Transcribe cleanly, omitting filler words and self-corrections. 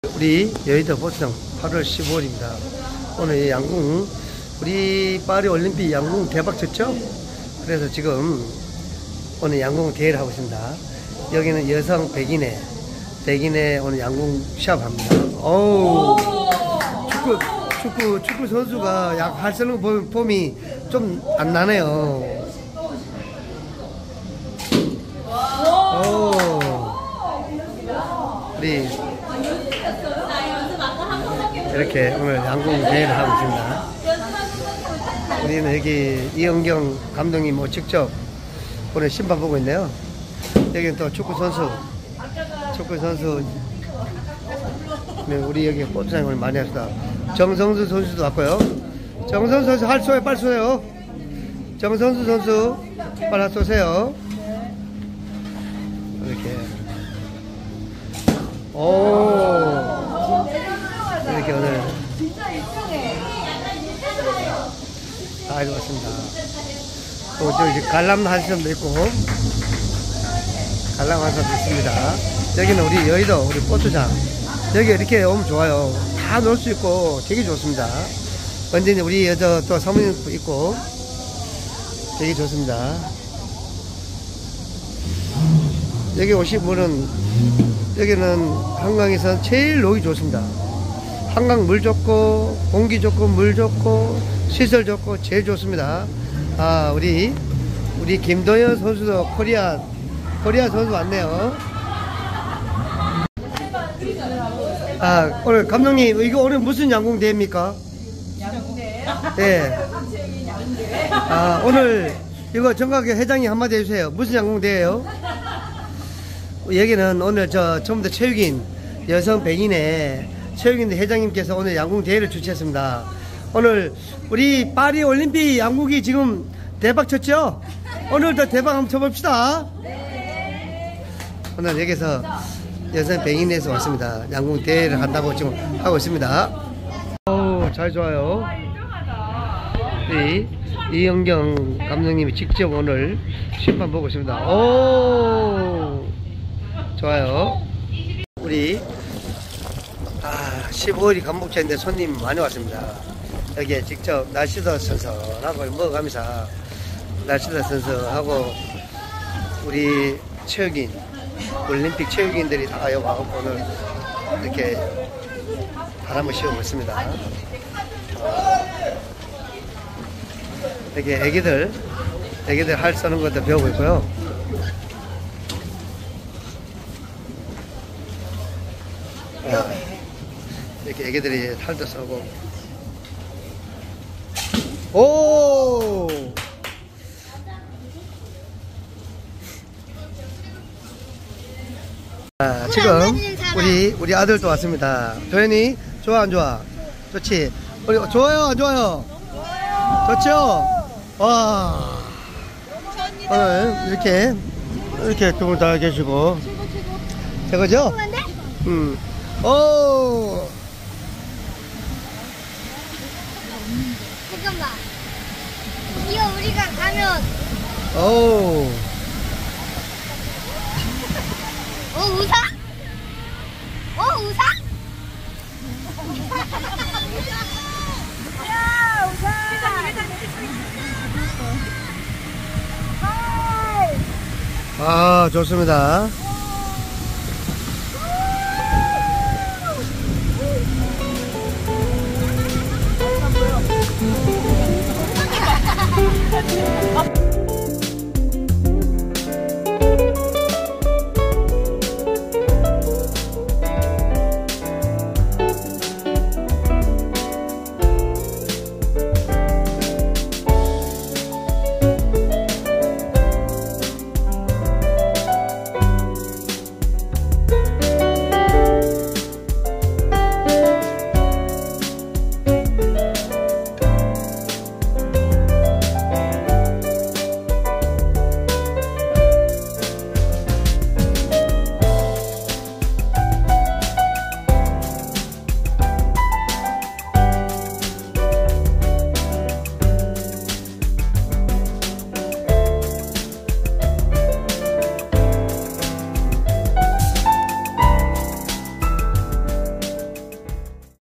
우리 여의도 보스장 8월 15일입니다. 오늘 양궁, 우리 파리 올림픽 양궁 대박 쳤죠? 그래서 지금 오늘 양궁 대회를 하고 있습니다. 여기는 여성 백인의 오늘 양궁 시합 합니다. 어우, 축구 선수가 약 할 쓰는 거 보면 폼이 좀 안 나네요. 우리 이렇게 오늘 양궁 대회를 하고 있습니다. 우리는 여기 이영경 감독님 직접 오늘 심판 보고 있네요. 여기는 또 축구 선수 네, 우리 여기 보트장이 오늘 많이 합시다. 정성수 선수도 왔고요. 정성수 선수 할 쏘요, 빨리 쏘요. 정성수 선수 빨리 쏘세요. 이렇게 이렇게 오늘 다 해봤습니다. 또 저기 관람 한섬도 있고 관람 한섬도 있습니다. 여기는 우리 여의도 우리 보트장, 여기 이렇게 오면 좋아요. 다 놀 수 있고 되게 좋습니다. 언제니 우리 여자 또 사모님도 있고 되게 좋습니다. 여기 오신 분은, 여기는 한강에서 제일 놀기 좋습니다. 한강 물 좋고 공기 좋고 물 좋고 시설 좋고 제일 좋습니다. 우리 김도현 선수도 코리아 선수 왔네요. 오늘 감독님, 이거 오늘 무슨 양궁 대회입니까? 양궁대. 네. 오늘 이거 정각의 회장님 한마디 해주세요. 무슨 양궁 대회예요? 여기는 오늘 처음부터 체육인 여성 백인의 체육인 회장님께서 오늘 양궁 대회를 주최했습니다. 오늘 우리 파리 올림픽 양궁이 지금 대박 쳤죠? 오늘도 대박 한번 쳐봅시다. 오늘 여기서 여성 백인에서 왔습니다. 양궁 대회를 한다고 지금 하고 있습니다. 잘 좋아요. 우리 이영경 감독님이 직접 오늘 심판 보고 있습니다. 좋아요. 우리 15일이 간목차인데 손님 많이 왔습니다. 여기에 직접 날씨도 선선하고 먹어가면서 날씨도 선선하고 우리 체육인 올림픽 체육인들이 다 여기 와서 오늘 이렇게 바람을 씌우고 있습니다. 여기 애기들 할 쓰는 것도 배우고 있고요. 이렇게 애기들이 탈도 쏘고. 지금 우리 아들도 왔습니다. 도현이 좋아 안 좋아? 좋지? 좋아요 안 좋아요? 좋죠? 와, 오늘 이렇게 두 분 다 계시고 저거죠? 잠깐만, 이거 우리가 가면 우상? 우상? 야, 우상! 좋습니다.